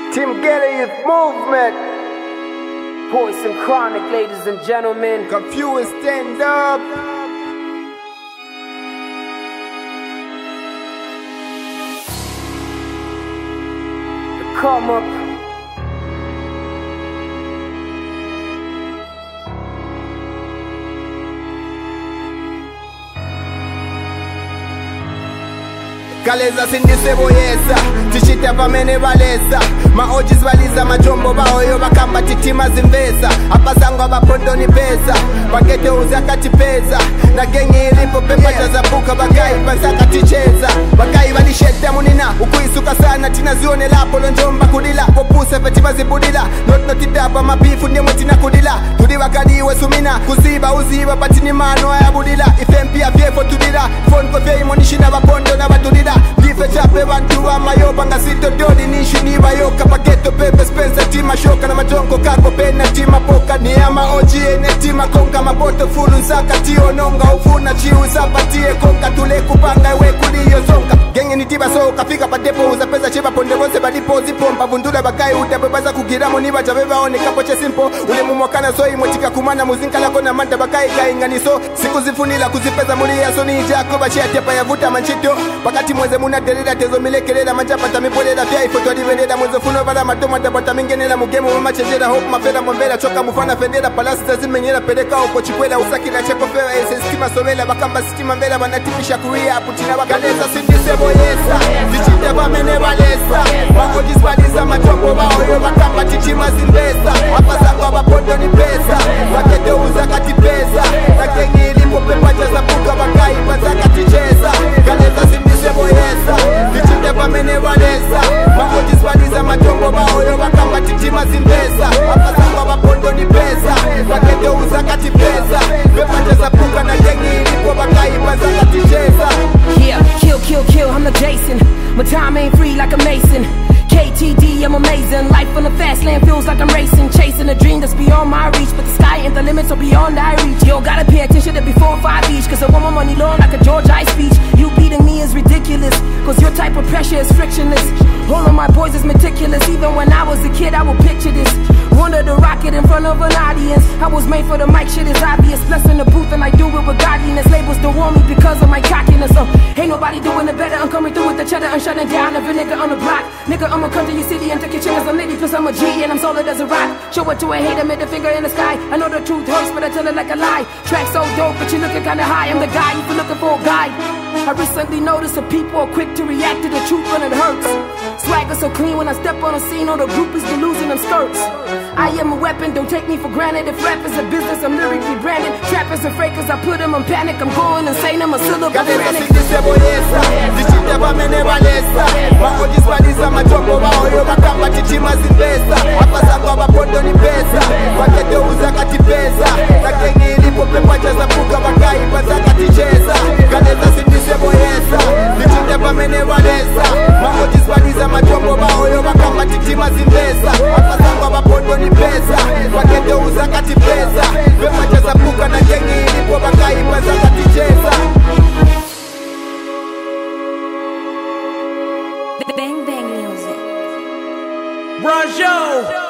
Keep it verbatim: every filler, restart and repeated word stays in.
Team Ghetto Youth Movement. Poison Chronic, ladies and gentlemen. Confused, stand up. The come up. Kaleza sindise boyesa, tishita pamene balesa. Maojis valiza majombo baoyo bakamba titima zimbesa. Apasango abapondo ni pesa, pakete uzakati pesa. Na gengi ilipo pepa chazabuka bakai pasaka ticheza. Bakai balisheta munina, ukuisuka sana tina zione lapo lonjomba kudila. Popuse fetima zibudila, not notitapa mabifu ndemo tina kudila. Tudiwa kadiwe sumina, kuziba uziba patini mano ya budila. Ifempia fiefo tudila, phone ko fei monishina bapondo na batudila. Dife chape bantu wa mayoba ngasito dodi nishu ni bayoka. Paketo pepe spensa tima shoka na majongo kako pena tima poka. Ni ama oji ene tima konka maboto fulu nsaka tio nonga ufuna chiu zapatie konka tule kupanga we kuliyo zonka. Gengi ni tiba soka fika pa depo uza pesa cheba ponde bonse balipo zipompa vundula bakai utabebaza kugiramo niba chabeba one kapoche simpo. Ule mumwakana soi motika kumana muzinka lako na manta bakai gainganiso. Siku zifunila kuzipeza mulia soni jako bachia tepa ya vuta manchito. Pakati mweze muna delida tezo milekelela manchapata mipolela fya ifoto adiveleda mwezo funo vala matoma tabata mingenela mugemu mama chenjera hope mafela mwembela choka mufana fendela palasi tazimenyela peleka uko chikwela usakila cheko fewa ese stima sovela bakamba stima mbela banatipisha kuria aputina bakaleza sindise boyesa zichite bamene balesa makodis baliza matombo baoyo bakamba titima zimbesa apasango abapondo ni pesa bakete uzakati pesa nakengi ilipo pepa chaza puka bakai pasaka ticheza kaleza sindise boyesa zichite bamene balesa makodis baliza matombo baoyo bakamba titima zimbesa apasango abapondo ni pesa bakete uzakati pesa pepa chaza puka nakengi ilipo bakai pasaka ticheza. Yeah, kill, kill, kill, I'm the Jason. My time ain't free like a Mason. K T D, I'm amazing. Life on the fast lane feels like I'm racing. Chasing a dream that's beyond my reach, but the sky ain't the limit, so beyond I reach. Yo, gotta pay attention to before five each, cause I want my money long like a George I speech. You beating me is ridiculous, cause your type of pressure is frictionless. All of my boys is meticulous. Even when I was a kid, I would picture this. Wanted to rock it in front of an audience. I was made for the mic, shit is obvious. Blessing the booth and I do it with godliness. Labels don't want me because of my cockiness. So ain't nobody doing it better. I'm coming through with the cheddar. I'm shutting down every nigga on the block. Nigga, I'ma come to your city and take your chance. I'm lady, plus I'm a G and I'm solid as a rock. Show it to a hater, middle finger in the sky. I know the truth hurts, but I tell it like a lie. Track so dope, but you looking kinda high. I'm the guy if you're looking for a guide. I recently noticed that people are quick to react to the truth when it hurts. Swagger so clean when I step on a scene. All the groupies be losing them skirts. I am a weapon, don't take me for granted. If rap is a business, I'm lyrically branded. Trappers and fakers, I put them in panic. I'm going insane, I'm a syllable frantic. Sindise boyesa, zichite bamene balesa. Makodis baliza majombo baoyo bakamba titima zimbesa. Apasango abapondo ni pesa, bakete uzakati pesa. Nakengi ilipo pepa chaza puka bakai pasaka ticheza. Kaleza sindise boyesa, zichite bamene balesa. Makodis baliza majombo baoyo bakamba titima zimbesa. Apasango abapondo ni pesa, bakete uzakati pesa. Pepa chaza puka nakengi ilipo bakai pasaka ticheza. Bang Bang Music. Rajo.